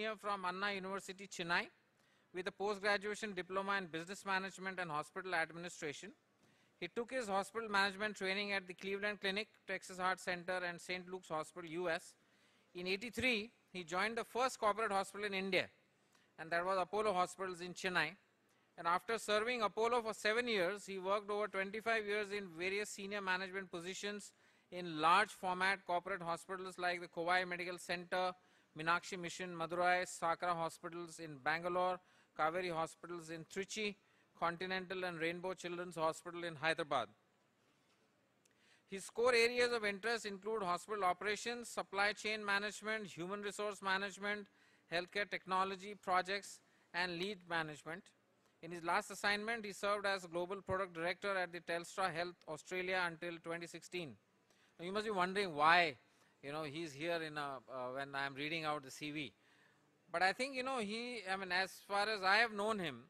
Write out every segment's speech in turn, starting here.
engineer from Anna University, Chennai, with a post-graduation diploma in business management and hospital administration. He took his hospital management training at the Cleveland Clinic, Texas Heart Center, and St. Luke's Hospital, US. In '83, he joined the first corporate hospital in India, and that was Apollo Hospitals in Chennai. And after serving Apollo for 7 years, he worked over 25 years in various senior management positions in large format corporate hospitals like the Kovai Medical Center, Meenakshi Mission, Madurai, Sakra Hospitals in Bangalore, Kaveri Hospitals in Trichy, Continental and Rainbow Children's Hospital in Hyderabad. His core areas of interest include hospital operations, supply chain management, human resource management, healthcare technology projects, and lead management. In his last assignment, he served as Global Product Director at the Telstra Health Australia until 2016. Now, you must be wondering why, he's here in when I'm reading out the CV. But I think, as far as I have known him,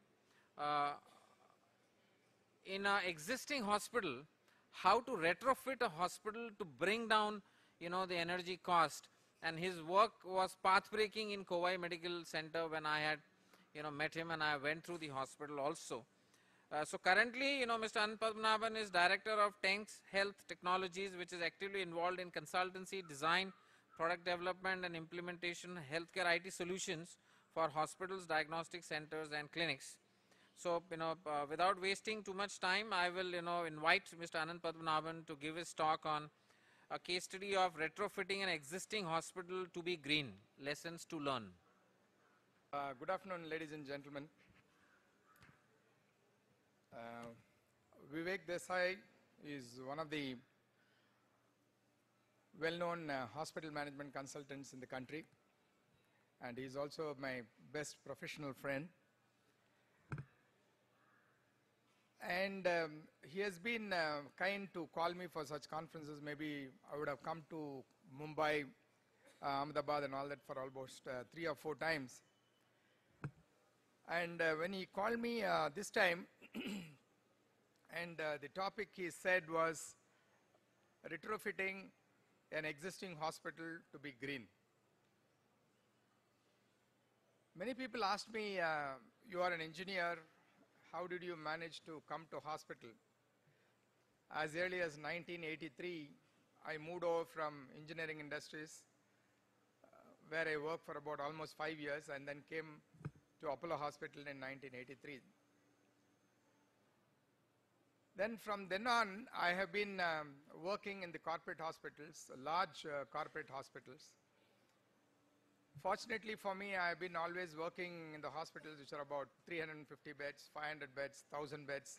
in an existing hospital, how to retrofit a hospital to bring down, the energy cost. And his work was path-breaking in Kovai Medical Center when I had, met him, and I went through the hospital also. So currently, Mr. Ananthapadmanabhan is Director of Tenxhealth Technologies, which is actively involved in consultancy, design, product development, and implementation healthcare IT solutions for hospitals, diagnostic centers, and clinics. So, without wasting too much time, I will, invite Mr. Ananthapadmanabhan to give his talk on a case study of retrofitting an existing hospital to be green, lessons to learn. Good afternoon, ladies and gentlemen. Vivek Desai is one of the well-known hospital management consultants in the country, and he is also my best professional friend. And he has been kind to call me for such conferences. Maybe I would have come to Mumbai, Ahmedabad and all that for almost 3 or 4 times. And when he called me this time, and the topic he said was retrofitting an existing hospital to be green. Many people asked me, you are an engineer, how did you manage to come to hospital? As early as 1983, I moved over from engineering industries, where I worked for about almost 5 years, and then came to Apollo Hospital in 1983. Then from then on, I have been working in the corporate hospitals, large corporate hospitals. Fortunately for me, I have been always working in the hospitals which are about 350 beds, 500 beds, 1,000 beds.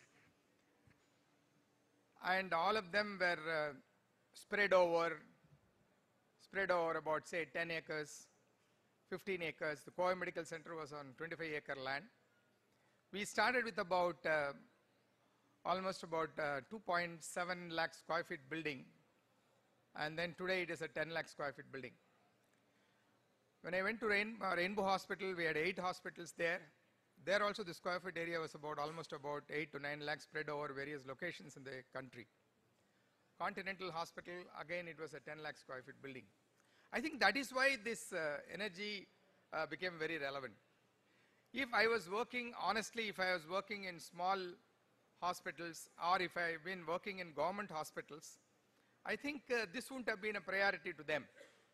And all of them were spread over about, say, 10 acres, 15 acres. The Kovai Medical Center was on 25-acre land. We started with about almost about 2.7 lakh square feet building, and then today it is a 10 lakh square feet building. When I went to Rainbow Hospital, we had 8 hospitals there. There also the square foot area was about almost about 8 to 9 lakhs spread over various locations in the country. Continental Hospital, again it was a 10 lakh square feet building. I think that is why this energy became very relevant. If I was working, honestly, if I was working in small hospitals, or if I have been working in government hospitals, I think this wouldn't have been a priority to them.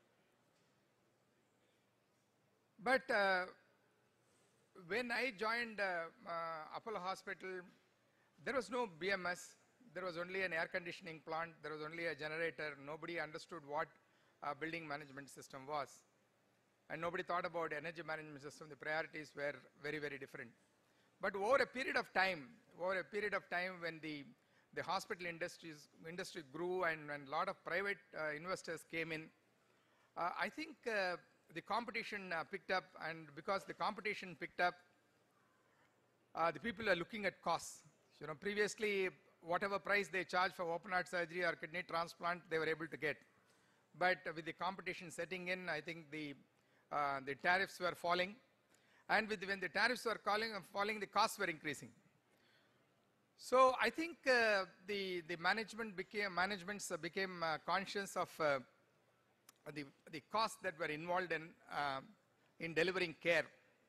But when I joined Apollo Hospital, there was no BMS, there was only an air conditioning plant, there was only a generator. Nobody understood what a building management system was. And nobody thought about energy management system. The priorities were very, very different. But over a period of time when the hospital industry grew and a lot of private investors came in, I think the competition picked up, and because the competition picked up, the people are looking at costs. Previously, whatever price they charge for open heart surgery or kidney transplant, they were able to get. But with the competition setting in, I think the tariffs were falling, and when the tariffs were falling, the costs were increasing. So I think the managements became conscious of the costs that were involved in in delivering care.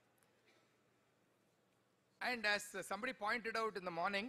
And as somebody pointed out in the morning,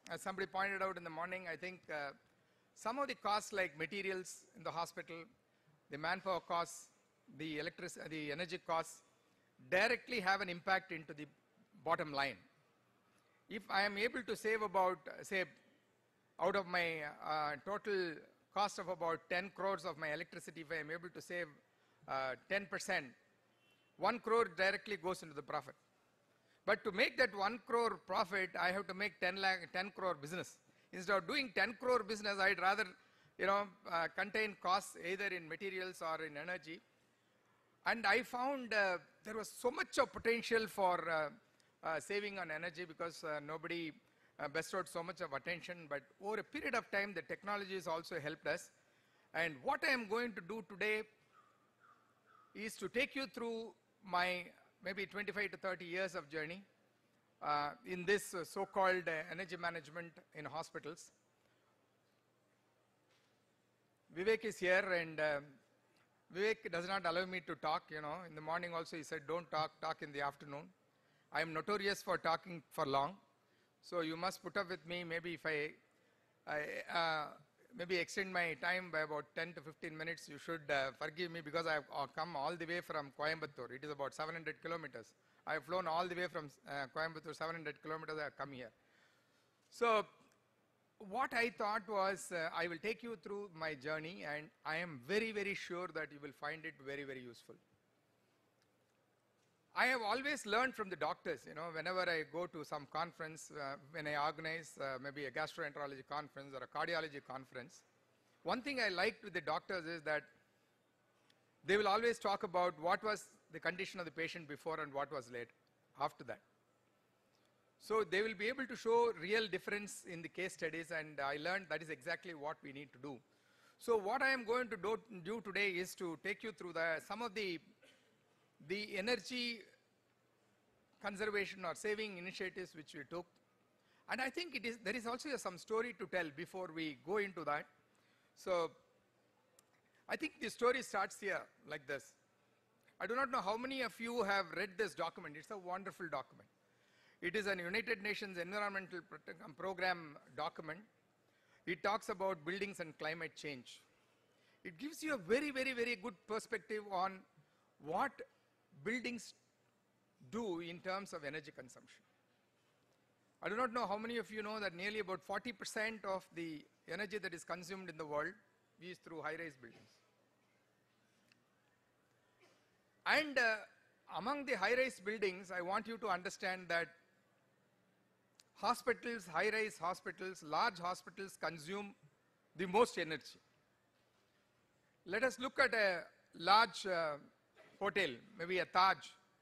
I think some of the costs like materials in the hospital, the manpower costs, the energy costs directly have an impact into the bottom line. If I am able to save about, say, out of my total cost of about 10 crores of my electricity, if I am able to save 10%, 1 crore directly goes into the profit. But to make that 1 crore profit, I have to make 10 crore business. Instead of doing 10 crore business, I'd rather, contain costs either in materials or in energy. And I found there was so much of potential for saving on energy because nobody bestowed so much of attention. But over a period of time, the technology has also helped us. And what I am going to do today is to take you through my maybe 25 to 30 years of journey in this so-called energy management in hospitals. Vivek is here, and Vivek does not allow me to talk, In the morning also he said, don't talk, talk in the afternoon. I am notorious for talking for long. So you must put up with me. Maybe if I maybe extend my time by about 10 to 15 minutes, you should forgive me because I have come all the way from Coimbatore. It is about 700 kilometers. I have flown all the way from Coimbatore, 700 kilometers, I have come here. So what I thought was I will take you through my journey, and I am very, very sure that you will find it very, very useful. I have always learned from the doctors, whenever I go to some conference, when I organize maybe a gastroenterology conference or a cardiology conference, one thing I liked with the doctors is that they will always talk about what was the condition of the patient before and what was late after that. So they will be able to show real difference in the case studies, and I learned that is exactly what we need to do. So what I am going to do today is to take you through some of the energy conservation or saving initiatives which we took. And I think there is also some story to tell before we go into that. So I think the story starts here like this. I do not know how many of you have read this document. It's a wonderful document. It is an United Nations Environmental Program document. It talks about buildings and climate change. It gives you a very, very, very good perspective on what buildings do in terms of energy consumption. I do not know how many of you know that nearly about 40% of the energy that is consumed in the world is through high-rise buildings. And among the high-rise buildings, I want you to understand that hospitals, high-rise hospitals, large hospitals consume the most energy. Let us look at a large hotel, maybe a Taj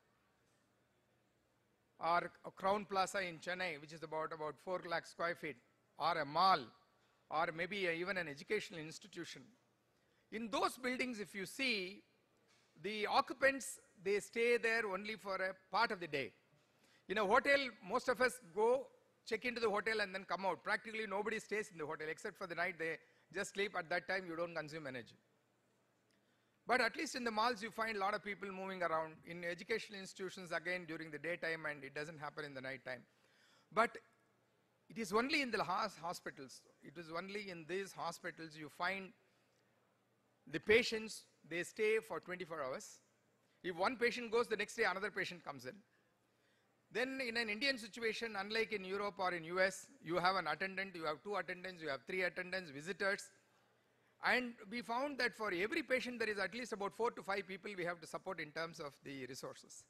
or a Crown Plaza in Chennai, which is about 4 lakh square feet, or a mall, or maybe even an educational institution. In those buildings, if you see, the occupants, they stay there only for a part of the day. In a hotel, most of us go, check into the hotel and then come out. Practically nobody stays in the hotel except for the night. They just sleep. At that time, you don't consume energy. But at least in the malls, you find a lot of people moving around. In educational institutions, again, during the daytime, and it doesn't happen in the night time. But it is only in the hospitals. It is only in these hospitals you find the patients, they stay for 24 hours. If one patient goes, the next day another patient comes in. Then in an Indian situation, unlike in Europe or in US, you have an attendant, you have 2 attendants, you have 3 attendants, visitors. And we found that for every patient, there is at least about 4 to 5 people we have to support in terms of the resources.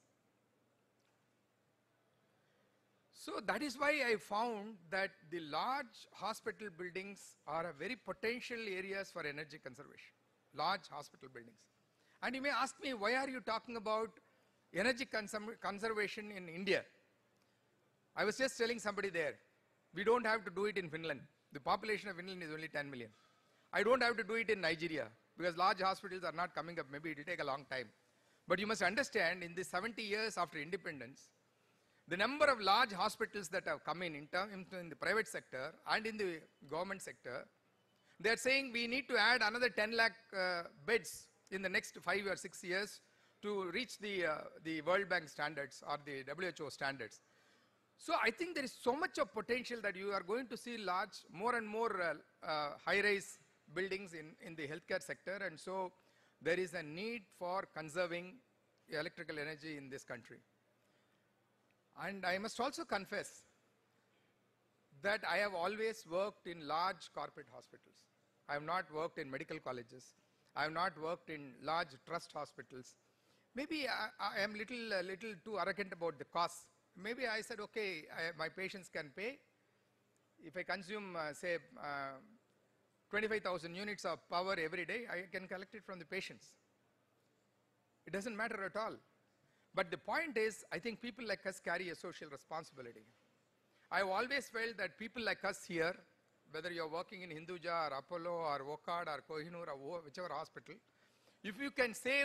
So that is why I found that the large hospital buildings are a very potential areas for energy conservation. Large hospital buildings. And you may ask me, why are you talking about energy conservation in India? I was just telling somebody there, we don't have to do it in Finland. The population of Finland is only 10 million. I don't have to do it in Nigeria because large hospitals are not coming up. Maybe it will take a long time. But you must understand, in the 70 years after independence, the number of large hospitals that have come in the private sector and in the government sector, they are saying we need to add another 10 lakh beds in the next 5 or 6 years to reach the World Bank standards or the WHO standards. So I think there is so much of potential that you are going to see more and more high-rise buildings in the healthcare sector, and so there is a need for conserving electrical energy in this country. And I must also confess that I have always worked in large corporate hospitals. I have not worked in medical colleges. I have not worked in large trust hospitals. Maybe I am little too arrogant about the costs. Maybe I said, okay, my patients can pay. If I consume, say, 25,000 units of power every day, I can collect it from the patients. It doesn't matter at all. But the point is, I think people like us carry a social responsibility. I have always felt that people like us here, whether you're working in Hinduja or Apollo or Wockhardt or Kohinoor or whichever hospital, if you can save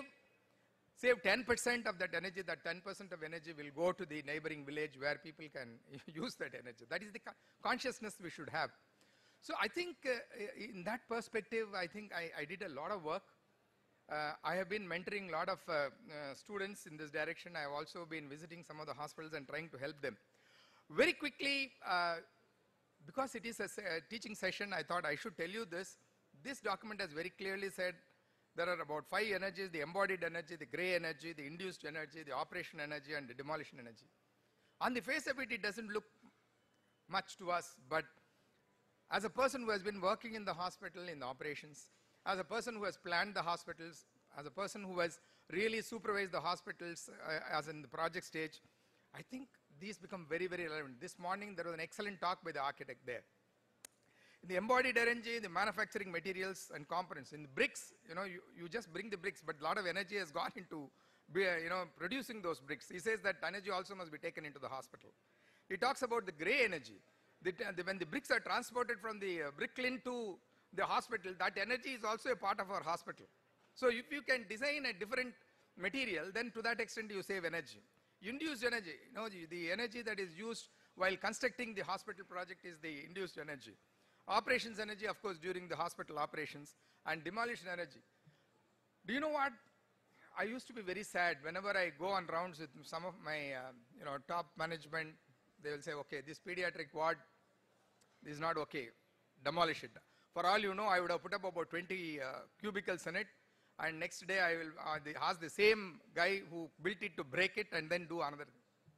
10% of that energy, that 10% of energy will go to the neighboring village where people can use that energy. That is the consciousness we should have. So I think in that perspective, I think I did a lot of work. I have been mentoring a lot of students in this direction. I have also been visiting some of the hospitals and trying to help them. Very quickly, because it is a teaching session, I thought I should tell you this. This document has very clearly said there are about 5 energies: the embodied energy, the gray energy, the induced energy, the operation energy, and the demolition energy. On the face of it, it doesn't look much to us, but as a person who has been working in the hospital in the operations, as a person who has planned the hospitals, as a person who has really supervised the hospitals as in the project stage, I think these become very, very relevant. This morning there was an excellent talk by the architect there. In the embodied energy, the manufacturing materials and components. In the bricks, you just bring the bricks, but a lot of energy has gone into producing those bricks. He says that energy also must be taken into the hospital. He talks about the gray energy. When the bricks are transported from the brick kiln to the hospital, that energy is also a part of our hospital. So if you can design a different material, then to that extent you save energy. Induced energy, the energy that is used while constructing the hospital project is the induced energy. Operations energy, of course, during the hospital operations, and demolition energy. Do you know what? I used to be very sad whenever I go on rounds with some of my top management. They will say, okay, this pediatric ward is not okay, demolish it. For all you know, I would have put up about 20 cubicles in it, and next day I will ask the same guy who built it to break it and then do another.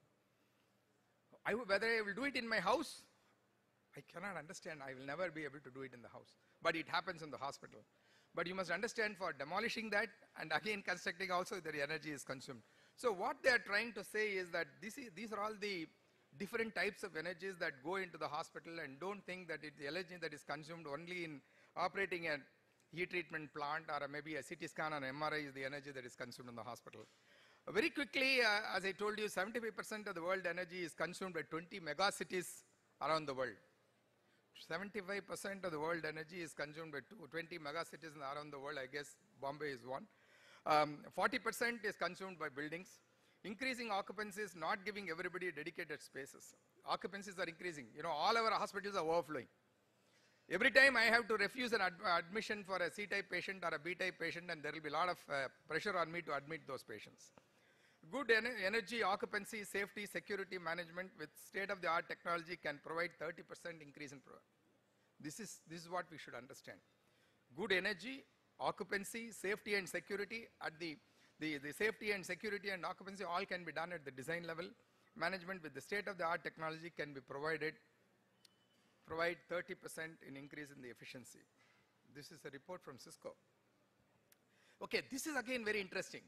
Whether I will do it in my house, I cannot understand. I will never be able to do it in the house. But it happens in the hospital. But you must understand, for demolishing that and again constructing also, the energy is consumed. So what they are trying to say is that these are all the different types of energies that go into the hospital, and don't think that the energy that is consumed only in operating a heat treatment plant or maybe a CT scan or MRI is the energy that is consumed in the hospital. Very quickly, as I told you, 75% of the world energy is consumed by 20 megacities around the world. 75% of the world energy is consumed by 20 megacities around the world. I guess Bombay is one. 40% is consumed by buildings. Increasing occupancies, not giving everybody dedicated spaces. Occupancies are increasing. All our hospitals are overflowing. Every time I have to refuse an admission for a C-type patient or a B-type patient, and there will be a lot of pressure on me to admit those patients. Good energy, occupancy, safety, security management with state-of-the-art technology can provide 30% increase in This is what we should understand. Good energy, occupancy, safety and security at the safety and security and occupancy all can be done at the design level. Management with the state-of-the-art technology can be provide 30% in increase in the efficiency. This is a report from Cisco. Okay, this is again very interesting.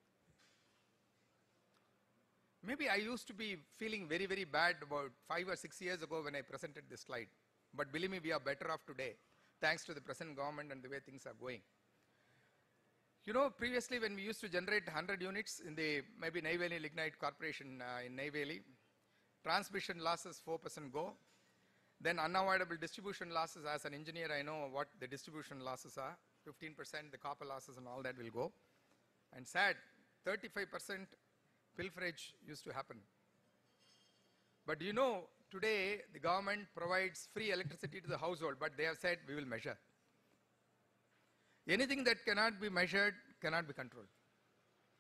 Maybe I used to be feeling very, very bad about 5 or 6 years ago when I presented this slide. But believe me, we are better off today, thanks to the present government and the way things are going. Previously when we used to generate 100 units in the maybe Neyveli Lignite Corporation in Neyveli, transmission losses 4% go. Then unavoidable distribution losses. As an engineer, I know what the distribution losses are. 15%, the copper losses and all that will go. And sad, 35% pilferage used to happen. But today the government provides free electricity to the household, but they have said we will measure. Anything that cannot be measured cannot be controlled.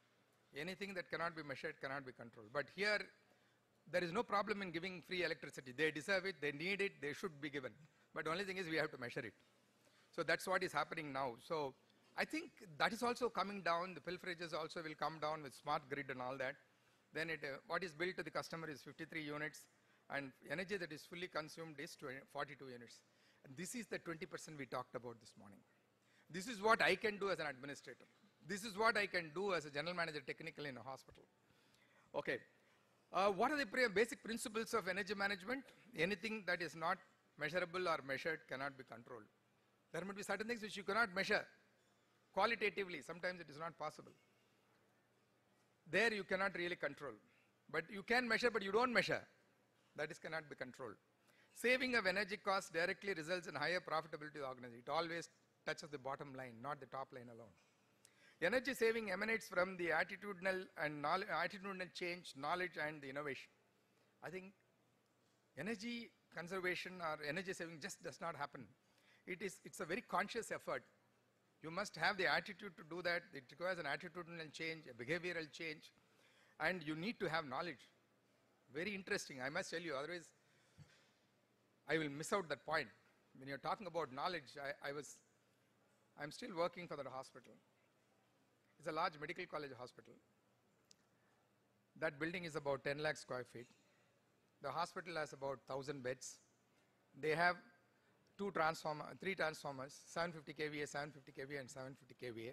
Anything that cannot be measured cannot be controlled. But here, there is no problem in giving free electricity. They deserve it, they need it, they should be given. But the only thing is we have to measure it. So that's what is happening now. So I think that is also coming down. The pilferages also will come down with smart grid and all that. Then what is billed to the customer is 53 units, and energy that is fully consumed is 42 units. And this is the 20% we talked about this morning. This is what I can do as an administrator. This is what I can do as a general manager technically in a hospital. Okay. What are the basic principles of energy management? Anything that is not measurable or measured cannot be controlled. There might be certain things which you cannot measure qualitatively. Sometimes it is not possible. There you cannot really control. But you can measure, but you don't measure. That is cannot be controlled. Saving of energy costs directly results in higher profitability of the organization. It always touches the bottom line, not the top line alone. Energy saving emanates from the attitudinal and attitudinal change, knowledge and the innovation. I think energy conservation or energy saving just does not happen. It's a very conscious effort. You must have the attitude to do that. It requires an attitudinal change, a behavioral change, and you need to have knowledge. Very interesting, I must tell you, otherwise I will miss out that point. When you're talking about knowledge, I'm still working for that hospital. It's a large medical college hospital. That building is about 10 lakh square feet. The hospital has about 1,000 beds. They have three transformers, 750 kVA, 750 kVA and 750 kVA.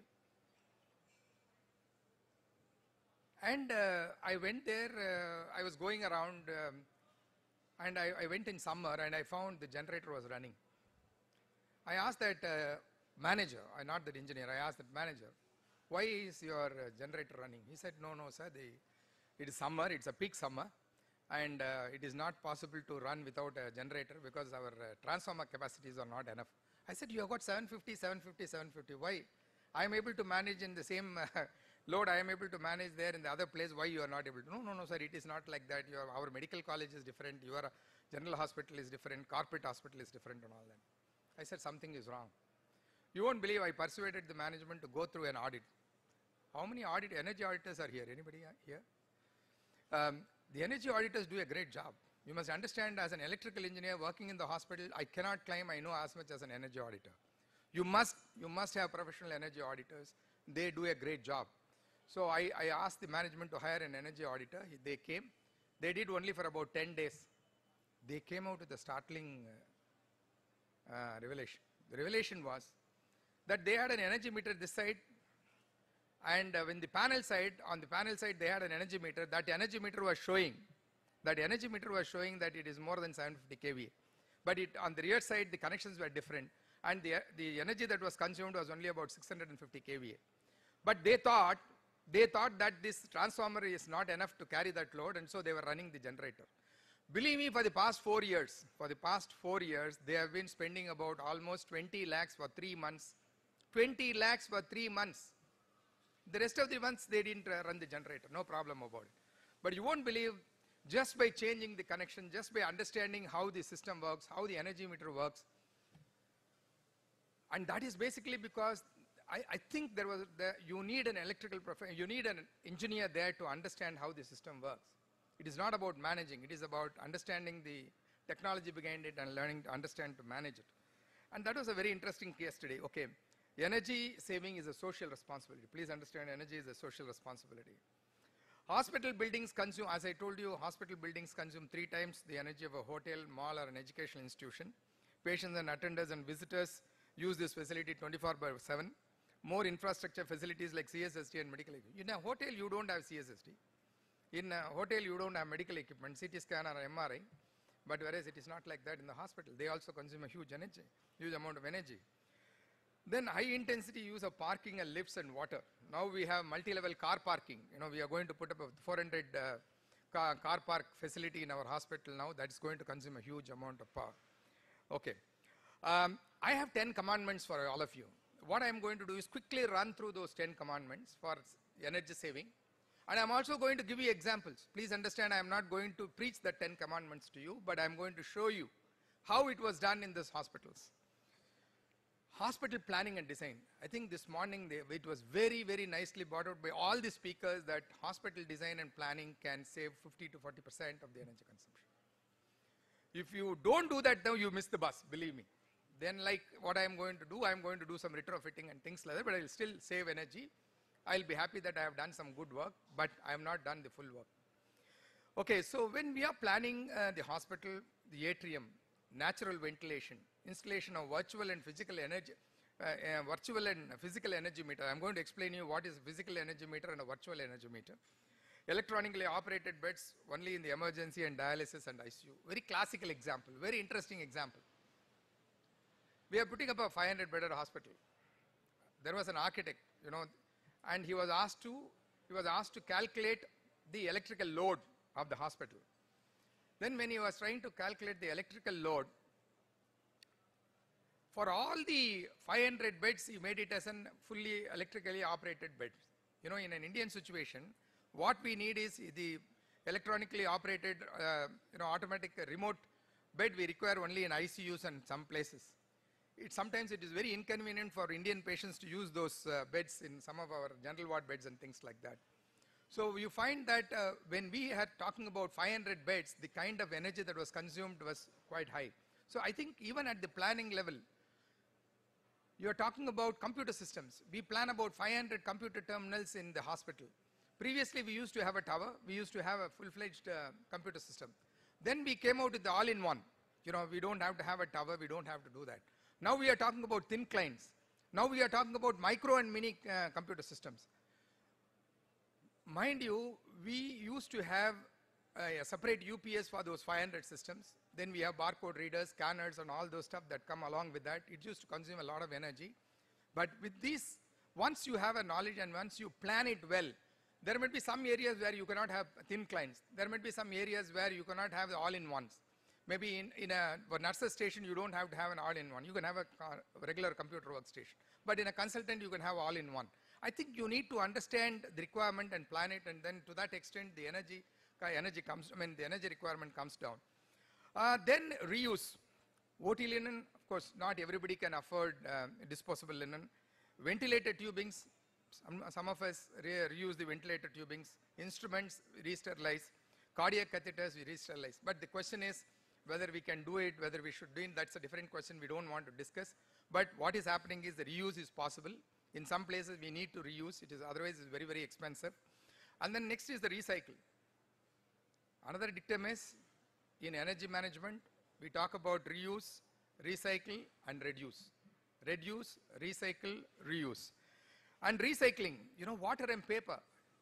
And I went there, I was going around and I went in summer and I found the generator was running. I asked that manager, not that engineer, I asked that manager, why is your generator running? He said, no, sir, it is summer, it's a peak summer, and it is not possible to run without a generator because our transformer capacities are not enough. I said, you have got 750, 750, 750, why? I am able to manage in the same load, I am able to manage there in the other place, why you are not able to? No, sir, it is not like that. Our medical college is different, your general hospital is different, corporate hospital is different and all that. I said, something is wrong. You won't believe I persuaded the management to go through an audit. How many energy auditors are here? Anybody here? The energy auditors do a great job. You must understand, as an electrical engineer working in the hospital, I cannot claim I know as much as an energy auditor. You must have professional energy auditors. They do a great job. So I asked the management to hire an energy auditor. They came. They did only for about 10 days. They came out with a startling revelation. The revelation was that they had an energy meter this side, and when the panel side, on the panel side they had an energy meter. That energy meter was showing that it is more than 750 kVA. But on the rear side the connections were different, and the energy that was consumed was only about 650 kVA. But they thought that this transformer is not enough to carry that load, and so they were running the generator. Believe me, for the past 4 years, they have been spending about almost 20 lakhs for 3 months. 20 lakhs for 3 months. The rest of the months they didn't run the generator, no problem about it. But you won't believe, just by changing the connection, just by understanding how the system works, how the energy meter works, and that is basically because I think you need an electrical professional, you need an engineer there to understand how the system works. It is not about managing, it is about understanding the technology behind it and learning to understand to manage it. And that was a very interesting case today. Okay, energy saving is a social responsibility. Please understand, energy is a social responsibility. Hospital buildings consume, as I told you, hospital buildings consume 3 times the energy of a hotel, mall or an educational institution. Patients and attenders and visitors use this facility 24/7. More infrastructure facilities like CSST and medical equipment. In a hotel you don't have CSST. In a hotel you don't have medical equipment, CT scan or MRI, but whereas it is not like that in the hospital. They also consume a huge amount of energy. Then high intensity use of parking and lifts and water. Now we have multi-level car parking. We are going to put up a 400 car park facility in our hospital now. That's going to consume a huge amount of power. Okay. I have 10 commandments for all of you. What I am going to do is quickly run through those 10 commandments for energy saving. And I am also going to give you examples. Please understand, I am not going to preach the 10 commandments to you, but I am going to show you how it was done in these hospitals. Hospital planning and design. I think this morning it was very, very nicely brought out by all the speakers that hospital design and planning can save 50 to 40% of the energy consumption. If you don't do that now, you miss the bus, believe me. Then like what I am going to do some retrofitting and things like that, but I will still save energy. I'll be happy that I have done some good work, but I have not done the full work. Okay, so when we are planning the hospital, the atrium, natural ventilation, installation of virtual and physical energy meter. I'm going to explain you what is a physical energy meter and a virtual energy meter. Electronically operated beds only in the emergency and dialysis and ICU. Very classical example, very interesting example. We are putting up a 500-bedded hospital. There was an architect, and he was asked to calculate the electrical load of the hospital. Then when he was trying to calculate the electrical load, for all the 500 beds, he made it as a fully electrically operated bed. In an Indian situation, what we need is the electronically operated, automatic remote bed we require only in ICUs and some places. Sometimes it is very inconvenient for Indian patients to use those beds in some of our general ward beds and things like that. So you find that when we are talking about 500 beds, the kind of energy that was consumed was quite high. So I think even at the planning level, you are talking about computer systems. We plan about 500 computer terminals in the hospital. Previously, we used to have a tower. We used to have a full-fledged computer system. Then we came out with the all-in-one. We don't have to have a tower. We don't have to do that. Now we are talking about thin clients. Now we are talking about micro and mini computer systems. Mind you, we used to have a separate UPS for those 500 systems. Then we have barcode readers, scanners, and all those stuff that come along with that. It used to consume a lot of energy. But with this, once you have a knowledge and once you plan it well, there might be some areas where you cannot have thin clients. There might be some areas where you cannot have the all-in-ones. Maybe in a nurse's station, you don't have to have an all-in-one. You can have a regular computer workstation. But in a consultant, you can have all-in-one. I think you need to understand the requirement and plan it, and then to that extent, the energy requirement comes down. Then reuse. OT linen, of course, not everybody can afford disposable linen. Ventilator tubings, some of us reuse the ventilator tubings. Instruments, we re-sterilize. Cardiac catheters, we re-sterilize. But the question is whether we can do it, whether we should do it, that's a different question we don't want to discuss. But what is happening is the reuse is possible. In some places we need to reuse, otherwise it's very, very expensive. And then next is the recycle. Another dictum is, in energy management, we talk about reuse, recycle, and reduce. Reduce, recycle, reuse. And recycling, water and paper.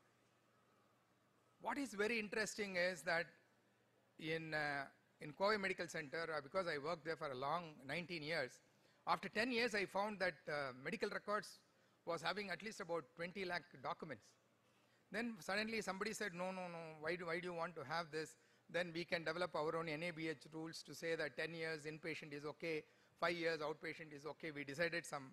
What is very interesting is that in Kovai Medical Center, because I worked there for a long 19 years, after 10 years I found that medical records was having at least about 20 lakh documents. Then suddenly somebody said, no, why do you want to have this? Then we can develop our own NABH rules to say that 10 years inpatient is okay, 5 years outpatient is okay. We decided some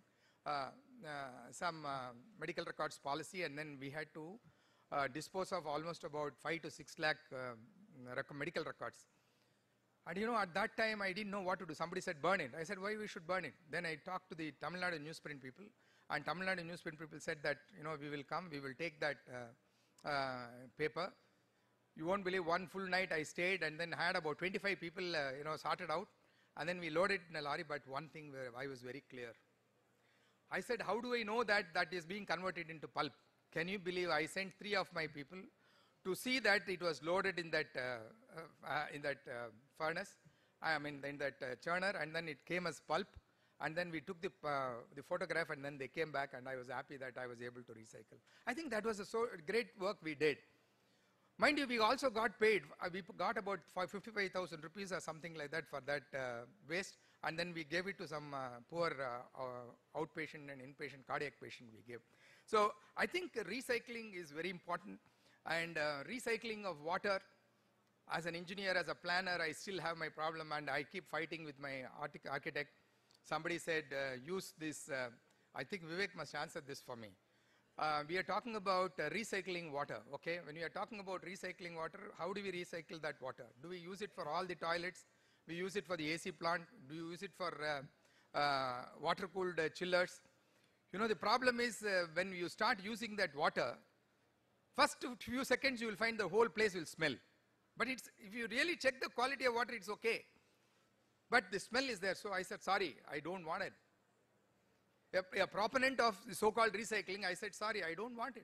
medical records policy, and then we had to dispose of almost about 5 to 6 lakh medical records. And at that time I didn't know what to do. Somebody said burn it. I said, why we should burn it? Then I talked to the Tamil Nadu newsprint people, and Tamil Nadu newsprint people said that we will come, we will take that paper. You won't believe, one full night I stayed and then had about 25 people sorted out, and then we loaded it in a lorry. But one thing where I was very clear. I said, how do I know that that is being converted into pulp? Can you believe I sent 3 of my people to see that it was loaded in that furnace, in that churner, and then it came as pulp, and then we took the photograph, and then they came back, and I was happy that I was able to recycle. I think that was a great work we did. Mind you, we also got paid. We got about 55,000 rupees or something like that for that waste, and then we gave it to some poor outpatient and inpatient cardiac patient we gave. So I think recycling is very important, and recycling of water. As an engineer, as a planner, I still have my problem, and I keep fighting with my architect. Somebody said, use this. I think Vivek must answer this for me. We are talking about recycling water, okay? When we are talking about recycling water, how do we recycle that water? Do we use it for all the toilets? We use it for the AC plant? Do you use it for water-cooled chillers. You know, the problem is when you start using that water, first few seconds you will find the whole place will smell. But it's, if you really check the quality of water, it's okay. But the smell is there, so I said, sorry, I don't want it. A proponent of the so-called recycling, I said, sorry, I don't want it.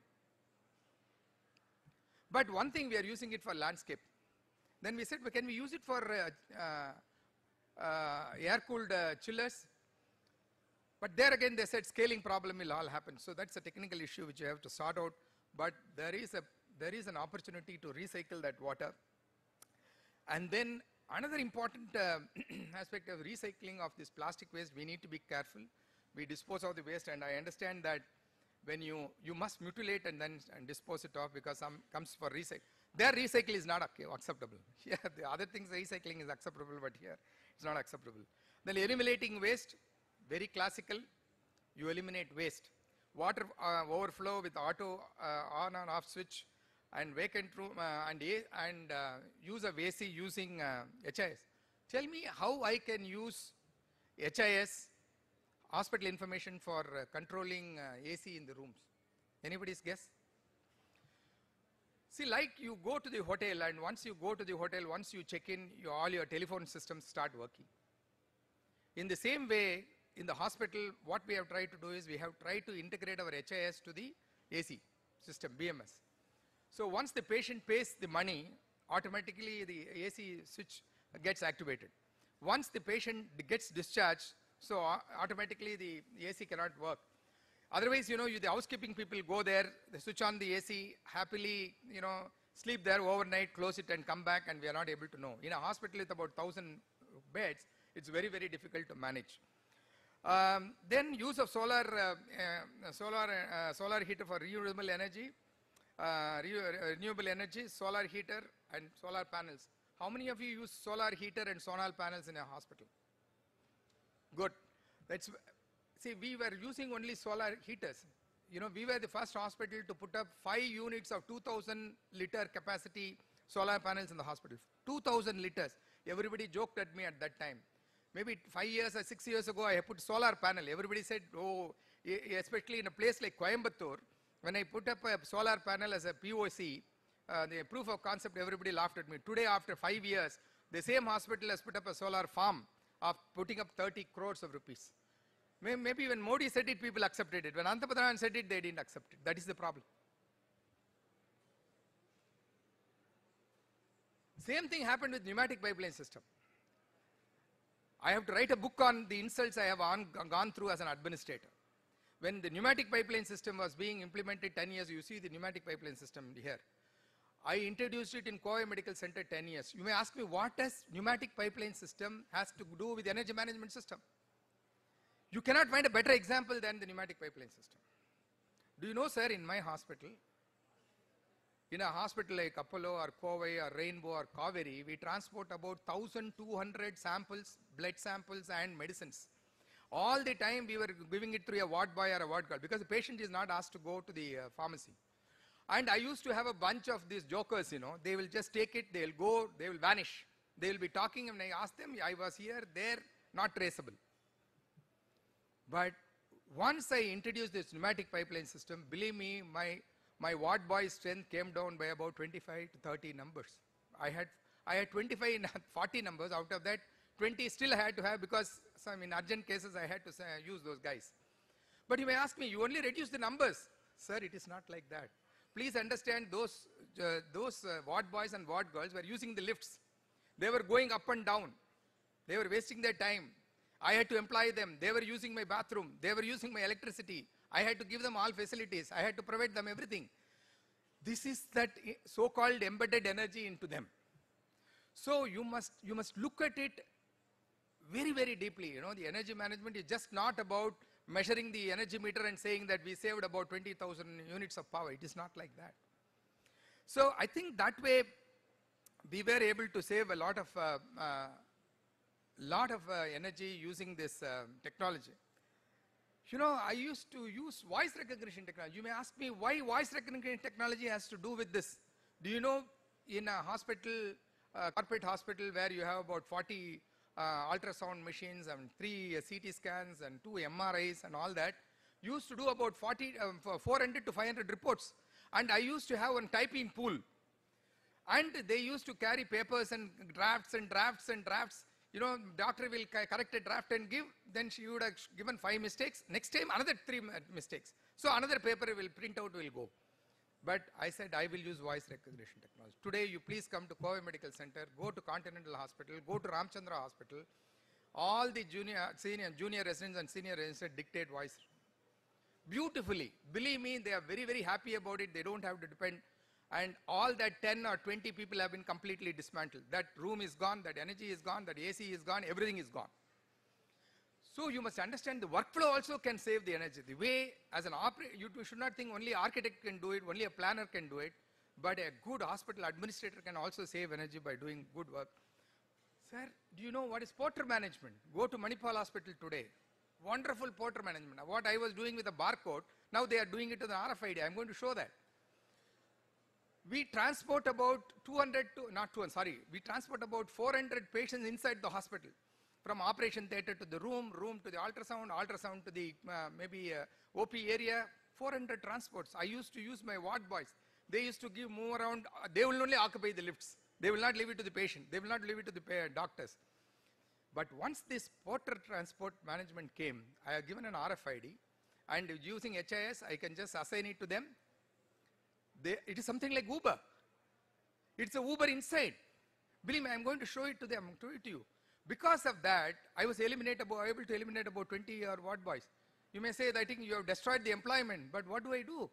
But one thing, we are using it for landscape. Then we said, well, can we use it for air-cooled chillers? But there again, they said scaling problem will all happen. So that's a technical issue which you have to sort out. But there is an opportunity to recycle that water. And then another important aspect of recycling of this plastic waste, we need to be careful. We dispose of the waste, and I understand that when you must mutilate and then dispose it off, because some comes for recycle. Their recycle is not acceptable. Yeah, the other things recycling is acceptable, but here it's not acceptable. Then eliminating waste, very classical. You eliminate waste. Water overflow with auto on and off switch, and vacant room and use of AC using HIS. Tell me how I can use HIS, hospital information, for controlling AC in the rooms. Anybody's guess? See, like you go to the hotel, and once you go to the hotel, once you check in, all your telephone systems start working. In the same way, in the hospital, what we have tried to do is we have tried to integrate our HIS to the AC system, BMS. So once the patient pays the money, automatically the AC switch gets activated. Once the patient gets discharged, so automatically the AC cannot work. Otherwise, you know, the housekeeping people go there, they switch on the AC, happily, you know, sleep there overnight, close it and come back, and we are not able to know. In a hospital with about 1,000 beds, it's very, very difficult to manage. Then use of solar heater for renewable energy, solar heater and solar panels. How many of you use solar heater and solar panels in a hospital? Good. See, we were using only solar heaters. You know, we were the first hospital to put up 5 units of 2,000 liter capacity solar panels in the hospital. 2,000 liters. Everybody joked at me at that time. Maybe 5 years or 6 years ago, I put solar panel. Everybody said, oh, especially in a place like Coimbatore, when I put up a solar panel as a POC, the proof of concept, everybody laughed at me. Today, after 5 years, the same hospital has put up a solar farm of putting up 30 crores of rupees. Maybe when Modi said it, people accepted it. When Ananthapadmanabhan said it, they didn't accept it. That is the problem. Same thing happened with pneumatic pipeline system. I have to write a book on the insults I have gone through as an administrator. When the pneumatic pipeline system was being implemented 10 years, you see the pneumatic pipeline system here. I introduced it in Kovai Medical Center 10 years. You may ask me, what does pneumatic pipeline system has to do with energy management system? You cannot find a better example than the pneumatic pipeline system. Do you know, sir, in my hospital, in a hospital like Apollo or Kovai or Rainbow or Kaveri, we transport about 1,200 samples, blood samples and medicines. All the time we were giving it through a ward boy or a ward girl, because the patient is not asked to go to the pharmacy. And I used to have a bunch of these jokers, you know, they will just take it, they will go, they will vanish. They will be talking, and I ask them, I was here, there, not traceable. But once I introduced this pneumatic pipeline system, believe me, my ward boy strength came down by about 25 to 30 numbers. I had 25 and 40 numbers. Out of that, 20 still I had to have, because some in urgent cases I had to use those guys. But you may ask me, you only reduce the numbers. Sir, it is not like that. Please understand, those ward boys and ward girls were using the lifts. They were going up and down. They were wasting their time. I had to employ them. They were using my bathroom. They were using my electricity. I had to give them all facilities. I had to provide them everything. This is that so-called embedded energy into them. So you must look at it very, very deeply. You know, the energy management is just not about measuring the energy meter and saying that we saved about 20,000 units of power. It is not like that. So I think that way we were able to save a lot of energy using this technology. You know, I used to use voice recognition technology. You may ask me why voice recognition technology has to do with this. Do you know, in a hospital, corporate hospital where you have about 40 ultrasound machines and 3 CT scans and 2 MRIs and all that, used to do about 400 to 500 reports. And I used to have one typing pool. And they used to carry papers and drafts and drafts and drafts. You know, doctor will correct a draft and give, then she would have given 5 mistakes. Next time, another 3 mistakes. So another paper will print out will go. But I said, I will use voice recognition technology. Today, you please come to Kovai Medical Center, go to Continental Hospital, go to Ramchandra Hospital. All the junior residents and senior residents dictate voice beautifully. Believe me, they are very, very happy about it. They don't have to depend. And all that 10 or 20 people have been completely dismantled. That room is gone, that energy is gone, that AC is gone, everything is gone. So you must understand the workflow also can save the energy. The way, as an operator, you should not think only architect can do it, only a planner can do it, but a good hospital administrator can also save energy by doing good work. Sir, do you know what is porter management? Go to Manipal Hospital today. Wonderful porter management. What I was doing with a barcode, now they are doing it to the RFID. I'm going to show that. We transport about we transport about 400 patients inside the hospital. From operation theater to the room to the ultrasound to the maybe OP area, 400 transports. I used to use my ward boys. They used to move around. They will only occupy the lifts. They will not leave it to the patient. They will not leave it to the doctors. But once this porter transport management came, I have given an RFID, and using HIS, I can just assign it to them. It is something like Uber. It's a Uber inside. Believe me, I'm going to show it to them, show it to you. Because of that, I was able to eliminate about 20 ward boys. You may say that I think you have destroyed the employment, but what do I do?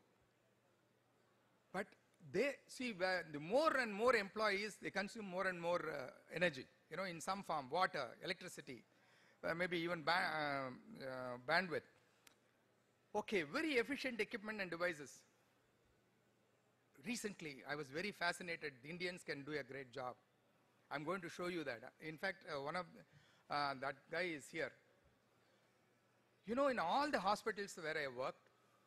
But they see, the more and more employees, they consume more and more energy, you know, in some form, water, electricity, maybe even bandwidth. Okay, very efficient equipment and devices. Recently, I was very fascinated. The Indians can do a great job. I'm going to show you that. In fact, one of that guy is here. You know, in all the hospitals where I worked,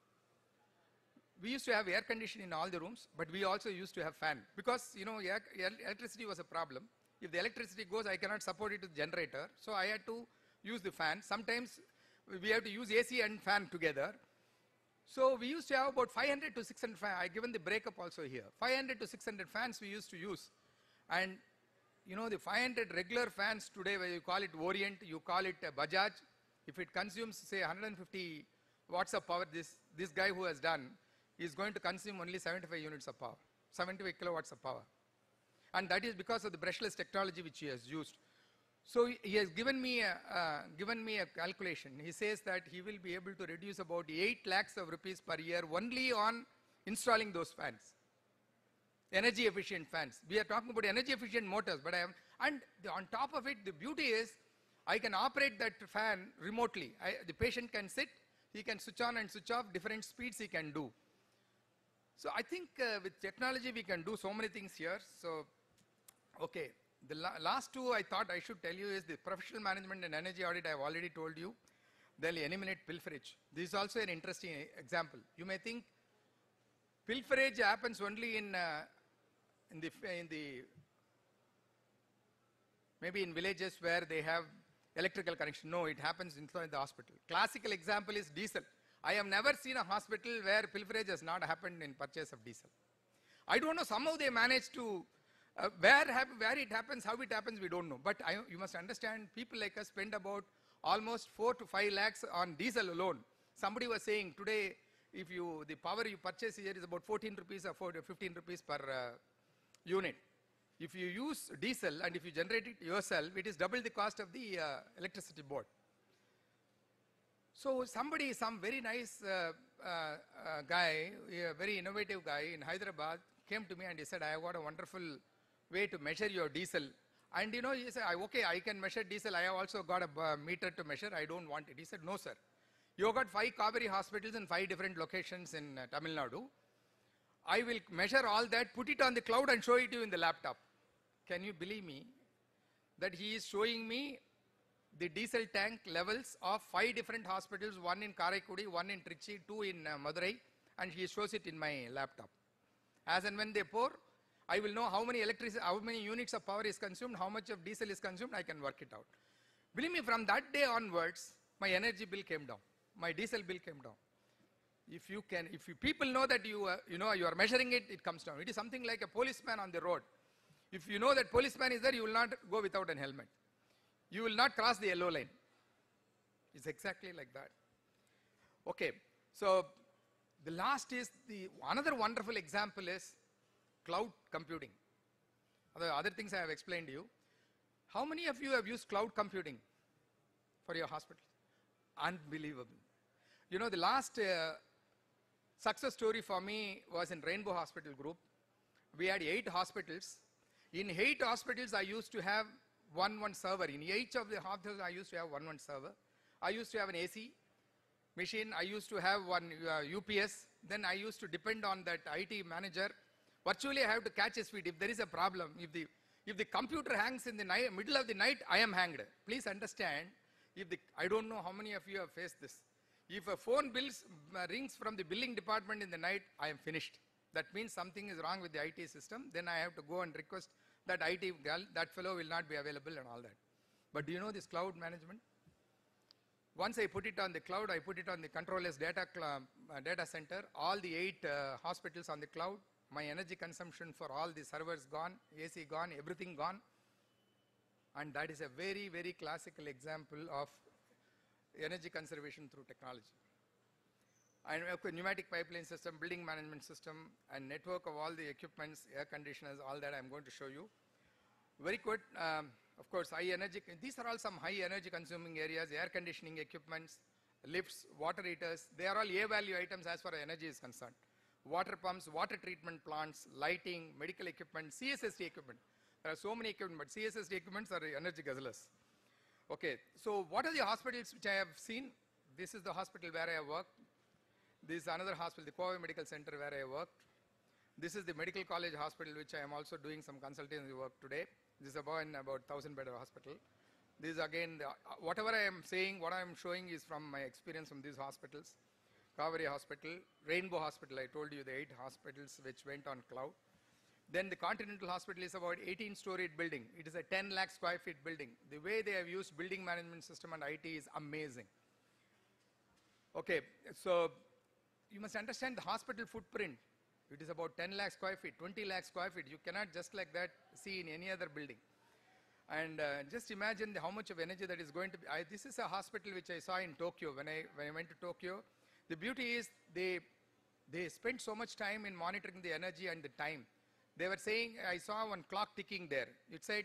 we used to have air conditioning in all the rooms, but we also used to have fan. Because, you know, electricity was a problem. If the electricity goes, I cannot support it with the generator. So I had to use the fan. Sometimes we have to use AC and fan together. So we used to have about 500 to 600 fans. I given the breakup also here. 500 to 600 fans we used to use. And you know, the 500 regular fans today, where you call it Orient, you call it Bajaj, if it consumes, say, 150 watts of power, this guy who has done is going to consume only 75 units of power, 75 kilowatts of power. And that is because of the brushless technology which he has used. So he has given me a calculation. He says that he will be able to reduce about 8 lakhs of rupees per year only on installing those fans. Energy efficient fans. We are talking about energy efficient motors, but on top of it, the beauty is I can operate that fan remotely. The patient can sit, he can switch on and switch off, different speeds he can do. So I think with technology we can do so many things here. So, okay, the last two I thought I should tell you is the professional management and energy audit. I have already told you. They'll eliminate pilferage. This is also an interesting example. You may think pilferage happens only maybe in villages where they have electrical connection. No, it happens inside the hospital. Classical example is diesel. I have never seen a hospital where pilferage has not happened in purchase of diesel. I don't know, somehow they manage to, where it happens, how it happens, we don't know. But you must understand, people like us spend about almost 4 to 5 lakhs on diesel alone. Somebody was saying today, the power you purchase here is about 14 rupees or 15 rupees per unit. If you use diesel and if you generate it yourself, it is double the cost of the electricity board. So some very nice guy, a very innovative guy in Hyderabad came to me and he said, I have got a wonderful way to measure your diesel. And you know, he said, okay, I can measure diesel. I have also got a meter to measure. I don't want it. He said, no, sir. You got 5 Kaveri hospitals in 5 different locations in Tamil Nadu. I will measure all that, put it on the cloud and show it to you in the laptop. Can you believe me that he is showing me the diesel tank levels of 5 different hospitals, 1 in Karaikudi, 1 in Trichy, 2 in Madurai, and he shows it in my laptop. As and when they pour, I will know how many units of power is consumed, how much of diesel is consumed, I can work it out. Believe me, from that day onwards, my energy bill came down. My diesel bill came down. If people know that you are measuring it, it comes down. It is something like a policeman on the road. If you know that policeman is there, you will not go without an helmet. You will not cross the yellow line. It's exactly like that. Okay, so the last is another wonderful example is cloud computing. Other things I have explained to you. How many of you have used cloud computing for your hospital? Unbelievable. You know, the last success story for me was in Rainbow Hospital Group. We had 8 hospitals. In 8 hospitals, I used to have one server. In each of the hospitals, I used to have one server. I used to have an AC machine. I used to have one UPS. Then I used to depend on that IT manager. Virtually, I have to catch his feet. If there is a problem, if the computer hangs in the middle of the night, I am hanged. Please understand, I don't know how many of you have faced this. If a phone rings from the billing department in the night, I am finished. That means something is wrong with the IT system. Then I have to go and request that IT girl, that fellow will not be available and all that. But do you know this cloud management? Once I put it on the cloud, I put it on the controller's data center, all the 8 hospitals on the cloud, my energy consumption for all the servers gone, AC gone, everything gone. And that is a very, very classical example of energy conservation through technology. And pneumatic pipeline system, building management system, and network of all the equipments, air conditioners, all that I'm going to show you. Very good. Of course, high energy. These are all some high energy consuming areas, air conditioning equipments, lifts, water heaters. They are all A-value items as far as energy is concerned. Water pumps, water treatment plants, lighting, medical equipment, CSSD equipment. There are so many equipment, but CSSD equipments are energy guzzlers. Okay, so what are the hospitals which I have seen? This is the hospital where I have worked. This is another hospital, the Kobe Medical Center where I worked. This is the Medical College Hospital, which I am also doing some consultancy work today. This is about 1,000-bed hospital. This is again, whatever I am saying, what I am showing is from my experience from these hospitals. Kaveri Hospital, Rainbow Hospital, I told you the 8 hospitals which went on cloud. Then the Continental Hospital is about 18-storied building. It is a 10 lakh square feet building. The way they have used building management system and IT is amazing. Okay, so you must understand the hospital footprint. It is about 10 lakh square feet, 20 lakh square feet. You cannot just like that see in any other building. And just imagine how much of energy that is going to be. This is a hospital which I saw in Tokyo. When I went to Tokyo, the beauty is they spent so much time in monitoring the energy and the time. They were saying, I saw one clock ticking there. It said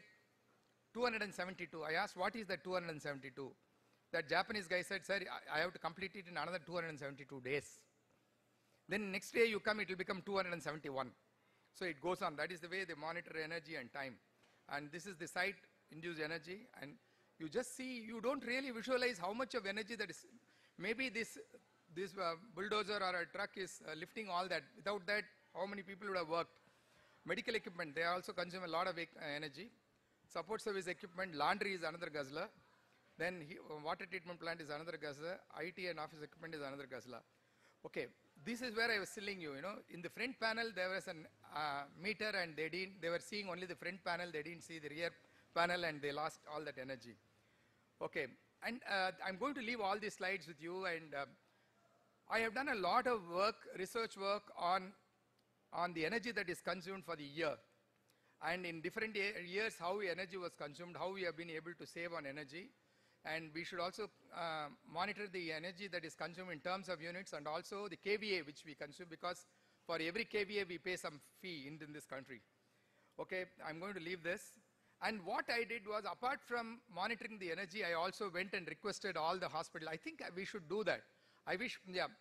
272. I asked, what is that 272? That Japanese guy said, sir, I have to complete it in another 272 days. Then next day you come, it will become 271. So it goes on. That is the way they monitor energy and time. And this is the site-induced energy. And you just see, you don't really visualize how much of energy that is. Maybe this bulldozer or a truck is lifting all that. Without that, how many people would have worked? Medical equipment, they also consume a lot of energy. Support service equipment, laundry is another guzzler. Then water treatment plant is another guzzler. IT and office equipment is another guzzler. Okay, this is where I was telling you, in the front panel there was a meter and they were seeing only the front panel, they didn't see the rear panel and they lost all that energy. Okay, and I'm going to leave all these slides with you, and I have done a lot of work, research work on the energy that is consumed for the year. And in different years, how energy was consumed, how we have been able to save on energy. And we should also monitor the energy that is consumed in terms of units and also the kVA which we consume, because for every kVA we pay some fee in this country. Okay, I'm going to leave this. And what I did was, apart from monitoring the energy, I also went and requested all the hospitals. I think we should do that. I wish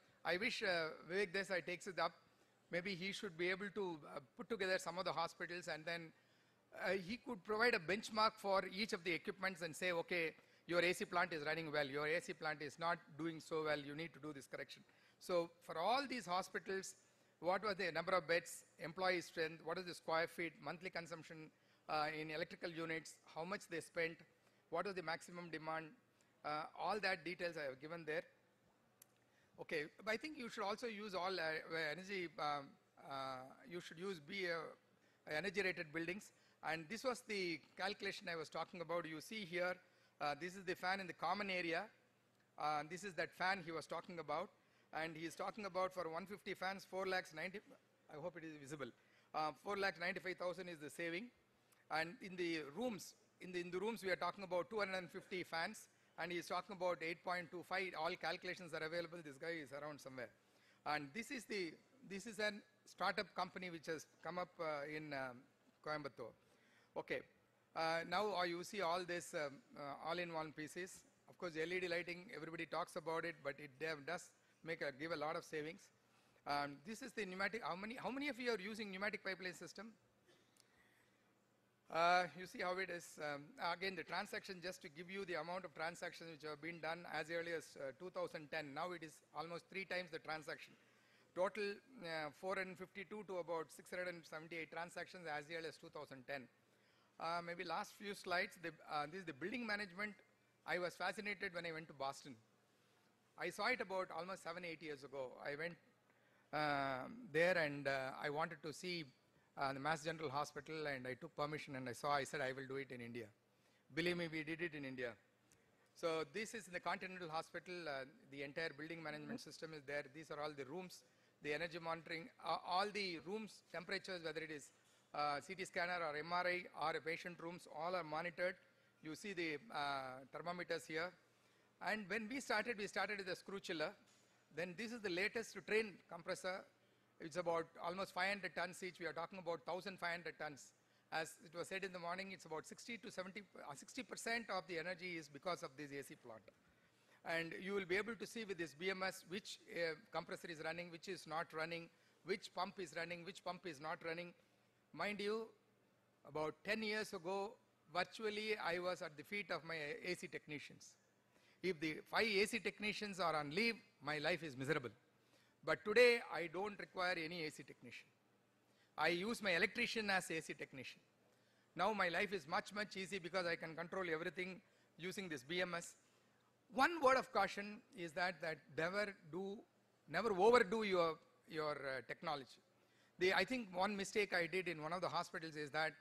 Vivek Desai takes it up. Maybe he should be able to put together some of the hospitals, and then he could provide a benchmark for each of the equipments and say, okay, your AC plant is running well, your AC plant is not doing so well, you need to do this correction. So for all these hospitals, what was the number of beds, employee strength, what is the square feet, monthly consumption in electrical units, how much they spent, what was the maximum demand, all that details I have given there. Okay, but I think you should also use all energy, you should use energy rated buildings. And this was the calculation I was talking about. You see here, This is the fan in the common area. This is that fan he was talking about. And he is talking about for 150 fans, 4 lakhs 90, I hope it is visible. 4 lakhs 95,000 is the saving. And in the rooms, in the rooms we are talking about 250 fans. And he is talking about 8.25. All calculations are available. This guy is around somewhere. And this is an startup company which has come up in Coimbatore. Okay. Now you see all this all-in-one pieces. Of course, LED lighting, everybody talks about it, but it does give a lot of savings. This is the pneumatic. How many of you are using pneumatic pipeline system? You see how it is. Again, the transaction, just to give you the amount of transactions which have been done as early as 2010. Now it is almost 3 times the transaction. Total 452 to about 678 transactions as early as 2010. Maybe last few slides, this is the building management. I was fascinated when I went to Boston. I saw it about almost 7-8 years ago. I went there and I wanted to see the Mass General Hospital, and I took permission and I said I will do it in India. Believe me, we did it in India. So this is the Continental Hospital. The entire building management system is there. These are all the rooms, the energy monitoring, all the rooms, temperatures, whether it is CT scanner or MRI or patient rooms, all are monitored. You see the thermometers here. And when we started with a screw chiller. Then this is the latest train compressor. It's about almost 500 tons each. We are talking about 1,500 tons. As it was said in the morning, it's about 60% of the energy is because of this AC plant. And you will be able to see with this BMS which compressor is running, which is not running, which pump is running, which pump is not running. Mind you, about 10 years ago, virtually I was at the feet of my AC technicians. If the 5 AC technicians are on leave, my life is miserable. But today, I don't require any AC technician. I use my electrician as AC technician. Now my life is much, much easy because I can control everything using this BMS. One word of caution is that never overdo your technology. I think one mistake I did in one of the hospitals is that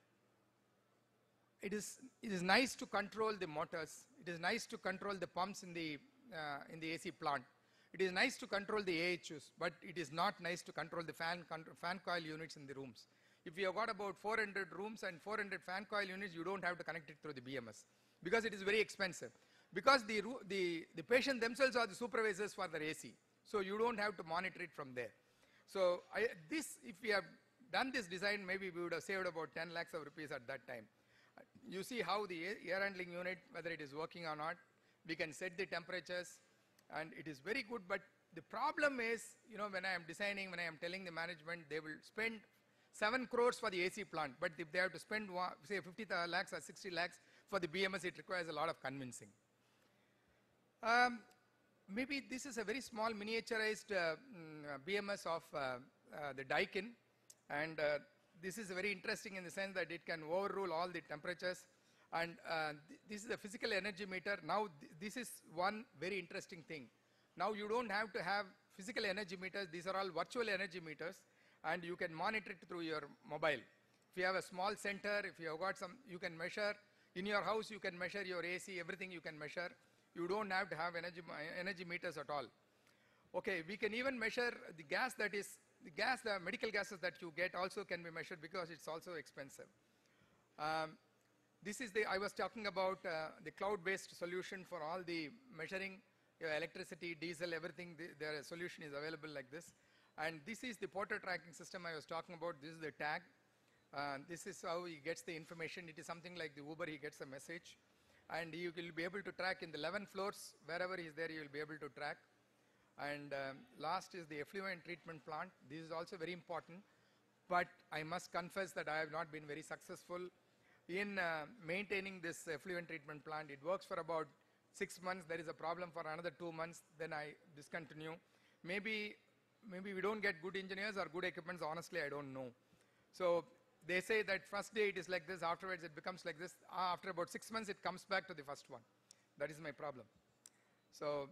it is nice to control the motors. It is nice to control the pumps in the AC plant. It is nice to control the AHUs, but it is not nice to control the fan coil units in the rooms. If you have got about 400 rooms and 400 fan coil units, you don't have to connect it through the BMS because it is very expensive. Because the patient themselves are the supervisors for their AC, so you don't have to monitor it from there. So if we have done this design, maybe we would have saved about 10 lakhs of rupees at that time. You see how the air handling unit, whether it is working or not, we can set the temperatures, and it is very good. But the problem is, when I am designing, when I am telling the management, they will spend 7 crores for the AC plant, but if they have to spend, say, 50 lakhs or 60 lakhs for the BMS, it requires a lot of convincing. Maybe this is a very small miniaturized BMS of the Daikin, and this is very interesting in the sense that it can overrule all the temperatures. And this is a physical energy meter. Now this is one very interesting thing. Now you don't have to have physical energy meters. These are all virtual energy meters, and you can monitor it through your mobile. If you have a small center, if you have got you can measure. In your house, you can measure your AC, everything you can measure. You don't have to have energy meters at all. Okay, we can even measure the gas the medical gases that you get also can be measured because it's also expensive. This is I was talking about the cloud-based solution for all the measuring electricity, diesel, everything. Their solution is available like this. And this is the porter tracking system I was talking about. This is the tag. This is how he gets the information. It is something like the Uber, he gets a message. And you will be able to track in the 11 floors, wherever he is there, you will be able to track. And last is the effluent treatment plant. This is also very important. But I must confess that I have not been very successful in maintaining this effluent treatment plant. It works for about 6 months. There is a problem for another 2 months. Then I discontinue. Maybe we don't get good engineers or good equipments. Honestly, I don't know. So they say that first day it is like this. Afterwards, it becomes like this. After about 6 months, it comes back to the first one. That is my problem. So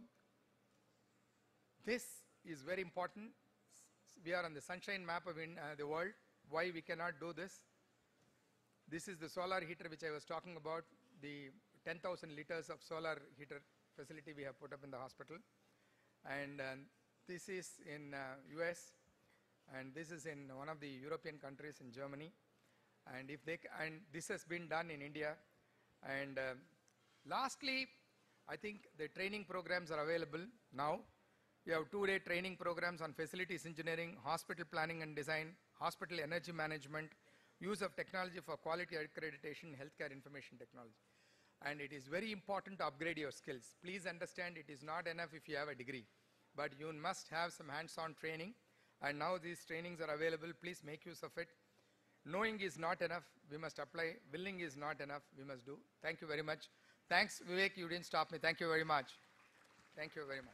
this is very important. We are on the sunshine map of the world. Why we cannot do this? This is the solar heater which I was talking about. The 10,000 liters of solar heater facility we have put up in the hospital. And this is in US, and this is in one of the European countries in Germany. And this has been done in India. And lastly, I think the training programs are available now. We have 2-day training programs on facilities engineering, hospital planning and design, hospital energy management, use of technology for quality accreditation, healthcare information technology. And it is very important to upgrade your skills. Please understand, it is not enough if you have a degree, but you must have some hands-on training. And now these trainings are available. Please make use of it. Knowing is not enough. We must apply. Willing is not enough. We must do. Thank you very much. Thanks, Vivek. You didn't stop me. Thank you very much. Thank you very much.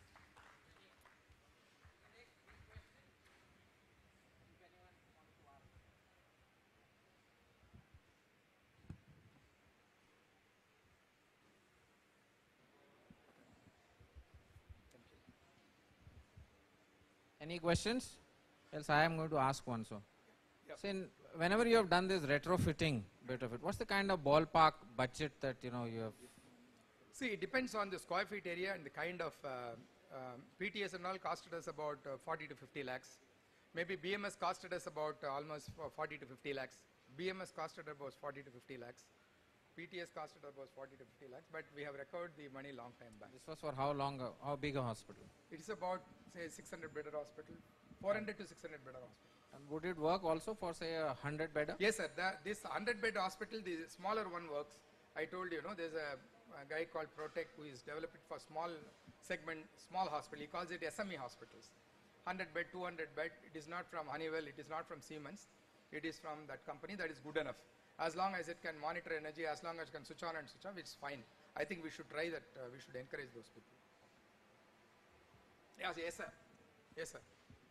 Any questions? Else I am going to ask one. So, Yep. Whenever you have done this retrofitting bit of it, what's the kind of ballpark budget that you have? See, it depends on the square feet area and the kind of PTS and all costed us about 40 to 50 lakhs. Maybe BMS costed us about almost 40 to 50 lakhs. BMS costed about 40 to 50 lakhs. PTS costed about 40 to 50 lakhs, but we have recovered the money long time back. This was for how long? How big a hospital? It is about, say, 600-bedded hospital, 400 to 600-bedded hospital. And would it work also for, say, a 100-bedder? Yes, sir. This 100-bed hospital, the smaller one works. I told you, there's a guy called Protec who is developed it for small segment, small hospital. He calls it SME hospitals. 100-bed, 200-bed. It is not from Honeywell. It is not from Siemens. It is from that company. That is good enough. As long as it can monitor energy, as long as it can switch on and switch off, it's fine. I think we should try that. We should encourage those people. Yes, sir. Yes, sir.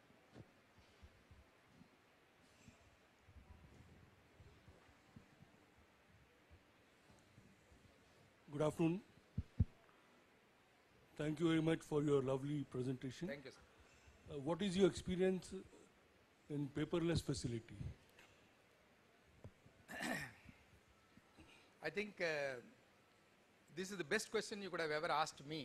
Good afternoon. Thank you very much for your lovely presentation. Thank you, sir. What is your experience in paperless facility? I think this is the best question you could have ever asked me.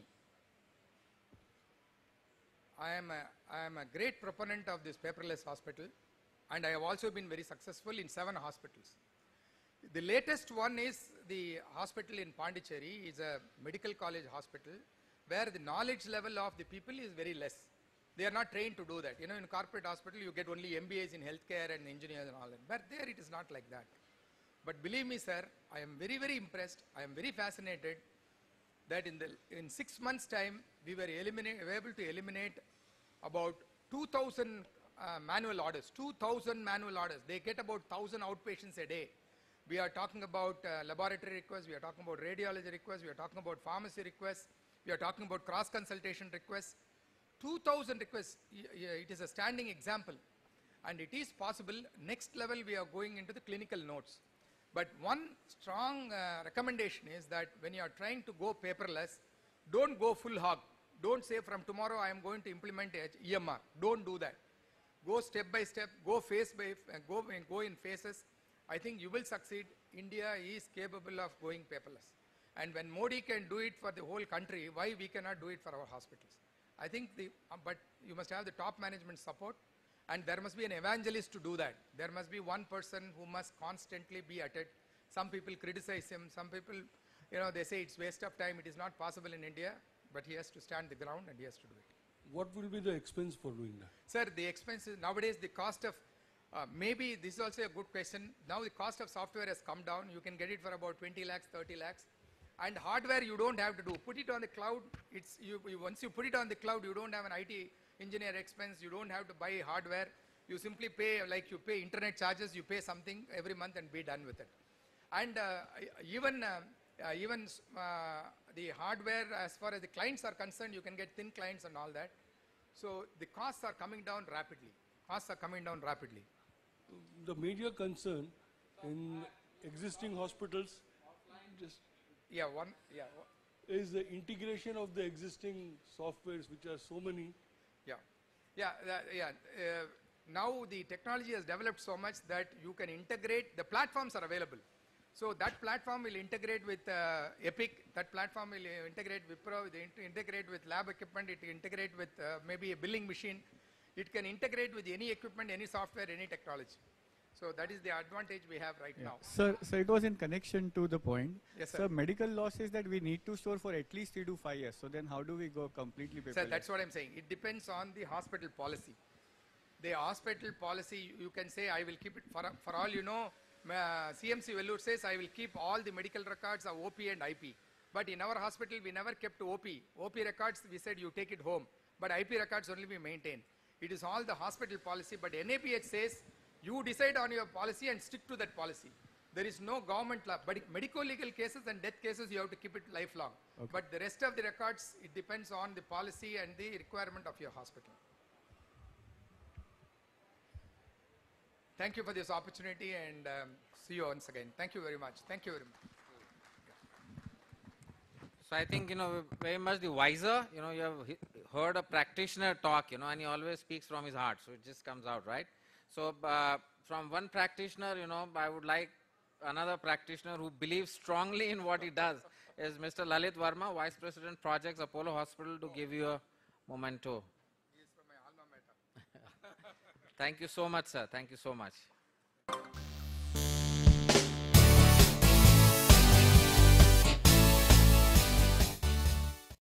I am a great proponent of this paperless hospital, and I have also been very successful in 7 hospitals. The latest one is the hospital in Pondicherry. Is a medical college hospital where the knowledge level of the people is very less. They are not trained to do that. In corporate hospital you get only MBAs in healthcare and engineers and all that. But there it is not like that. But believe me, sir, I am very, very impressed. I am very fascinated that in 6 months' time we were able to eliminate about 2,000 manual orders. 2,000 manual orders. They get about 1,000 outpatients a day. We are talking about laboratory requests, we are talking about radiology requests, we are talking about pharmacy requests, we are talking about cross-consultation requests. 2,000 requests, it is a standing example. And it is possible. Next level we are going into the clinical notes. But one strong recommendation is that when you are trying to go paperless, don't go full hog. Don't say from tomorrow I am going to implement EMR. Don't do that. Go step by step, go go in phases. I think you will succeed. India is capable of going paperless. And when Modi can do it for the whole country, why we cannot do it for our hospitals? I think but you must have the top management support, and there must be an evangelist to do that. There must be one person who must constantly be at it. Some people criticize him. Some people, they say it's waste of time. It is not possible in India, but he has to stand the ground and he has to do it. What will be the expense for doing that? Sir, the expense is nowadays the cost of maybe this is also a good question. Now the cost of software has come down. You can get it for about 20 lakhs, 30 lakhs. And hardware you don't have to do. Put it on the cloud. Once you put it on the cloud, you don't have an IT engineer expense. You don't have to buy hardware. You simply pay, like you pay internet charges, you pay something every month and be done with it. And even the hardware, as far as the clients are concerned, you can get thin clients and all that. So the costs are coming down rapidly. Costs are coming down rapidly. The major concern in existing hospitals is the integration of the existing softwares, which are so many. Now the technology has developed so much that you can integrate. The platforms are available. So that platform will integrate with Epic, that platform will integrate Wipro, it integrate with lab equipment, it integrate with maybe a billing machine. It can integrate with any equipment, any software, any technology. So that is the advantage we have right now. Sir, so it was in connection to the point. Yes, sir. Sir, medical law says that we need to store for at least 3 to 5 years. So then how do we go completely paperless? Sir, that's what I'm saying. It depends on the hospital policy. The hospital policy, you can say, I will keep it for all you know, CMC Vellore says, I will keep all the medical records of OP and IP. But in our hospital, we never kept OP. OP records, we said you take it home. But IP records only we maintain. It is all the hospital policy, but NAPH says, you decide on your policy and stick to that policy. There is no government law, but medico-legal cases and death cases, you have to keep it lifelong. Okay. But the rest of the records, it depends on the policy and the requirement of your hospital. Thank you for this opportunity, and see you once again. Thank you very much. Thank you very much. So I think, very much the wiser, you have heard a practitioner talk, and he always speaks from his heart. So it just comes out, right? So from one practitioner, I would like another practitioner who believes strongly in what he does is Mr. Lalit Verma, Vice President Projects, Apollo Hospital, to give you a memento. He is from my alma mater. Thank you so much, sir. Thank you so much.